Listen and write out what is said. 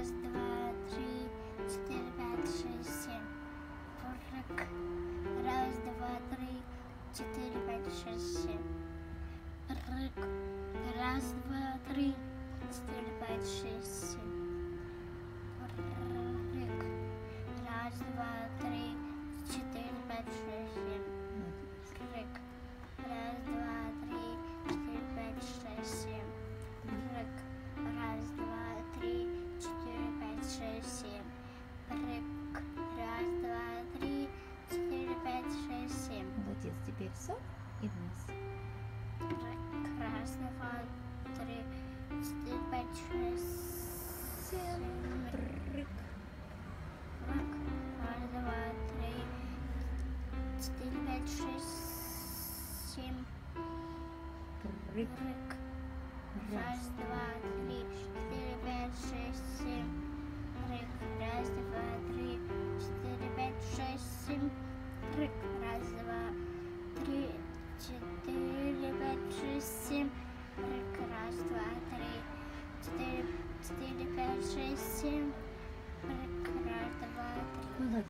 Раз, два, три, четыре, пять, шесть, семь. Прыг. Раз, два, три, четыре, пять, шесть, семь. Прыг. Раз, два, три, четыре, пять, шесть, семь. Прыг. Раз, два, три, четыре, пять, шесть, семь. Прыг. Раз, два, три, четыре, пять, шесть, семь. Прыг. Раз, два, три, четыре, пять, шесть, семь. Прыг. Раз, два, три, четыре, пять, шесть, семь. Молодец. Теперь вверх и вниз. Прыг. Раз, два, три, четыре, пять, шесть, семь. Прыг. Прыг. Раз, два, три, четыре, пять, шесть, семь. Прыг. Прыг. Раз. Раз, два, три, четыре, пять, шесть, семь. Прыг. Раз, два, три, четыре, пять, шесть, семь. Прыг. Раз, два, три, четыре, пять, шесть, семь. Прыг. Раз, два, три, четыре, пять, шесть, семь. Прыг. Раз, два, три. Молодец.